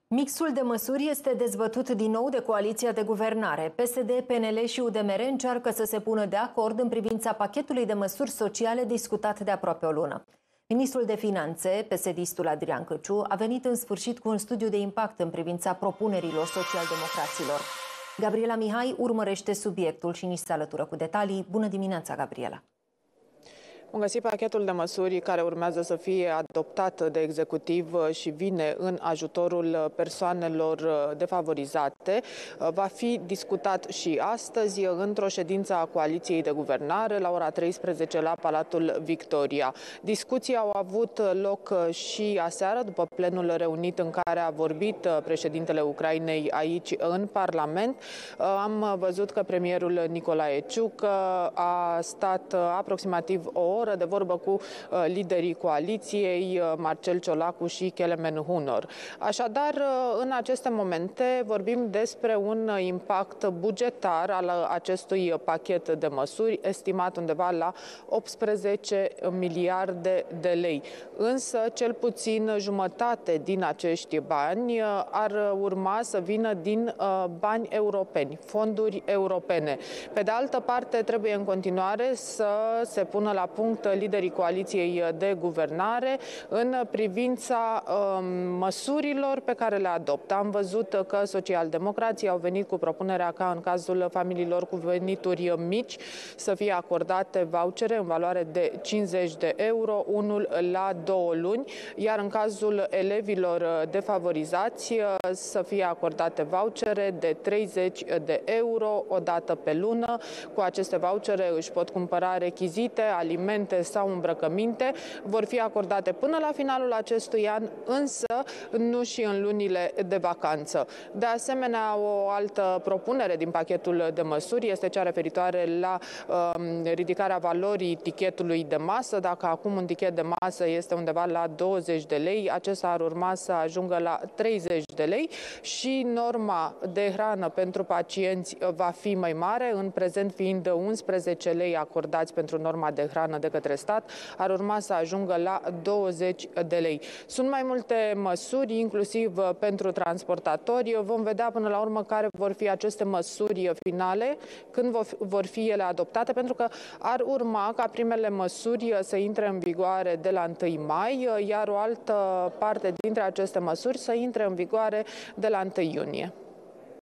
Mixul de măsuri este dezbătut din nou de coaliția de guvernare. PSD, PNL și UDMR încearcă să se pună de acord în privința pachetului de măsuri sociale discutat de aproape o lună. Ministrul de Finanțe, PSD-istul Adrian Căciu, a venit în sfârșit cu un studiu de impact în privința propunerilor social-democraților. Gabriela Mihai urmărește subiectul și ni se alătură cu detalii. Bună dimineața, Gabriela! Vom găsi pachetul de măsuri care urmează să fie adoptat de executiv și vine în ajutorul persoanelor defavorizate. Va fi discutat și astăzi într-o ședință a coaliției de guvernare la ora 13 la Palatul Victoria. Discuții au avut loc și aseară după plenul reunit în care a vorbit președintele Ucrainei aici în Parlament. Am văzut că premierul Nicolae Ciucă a stat aproximativ o oră de vorbă cu liderii coaliției, Marcel Ciolacu și Kelemen Hunor. Așadar, în aceste momente vorbim despre un impact bugetar al acestui pachet de măsuri, estimat undeva la 18 miliarde de lei. Însă, cel puțin jumătate din acești bani ar urma să vină din bani europeni, fonduri europene. Pe de altă parte, trebuie în continuare să se pună la punct liderii coaliției de guvernare în privința măsurilor pe care le adoptă. Am văzut că socialdemocrații au venit cu propunerea ca în cazul familiilor cu venituri mici să fie acordate vouchere în valoare de 50 de euro, unul la 2 luni, iar în cazul elevilor defavorizați să fie acordate vouchere de 30 de euro o dată pe lună. Cu aceste vouchere își pot cumpăra rechizite, alimente sau îmbrăcăminte, vor fi acordate până la finalul acestui an, însă nu și în lunile de vacanță. De asemenea, o altă propunere din pachetul de măsuri este cea referitoare la ridicarea valorii tichetului de masă. Dacă acum un tichet de masă este undeva la 20 de lei, acesta ar urma să ajungă la 30 de lei și norma de hrană pentru pacienți va fi mai mare, în prezent fiind 11 lei acordați pentru norma de hrană de către stat, ar urma să ajungă la 20 de lei. Sunt mai multe măsuri, inclusiv pentru transportatori. Vom vedea până la urmă care vor fi aceste măsuri finale, când vor fi ele adoptate, pentru că ar urma ca primele măsuri să intre în vigoare de la 1 mai, iar o altă parte dintre aceste măsuri să intre în vigoare de la 1 iunie.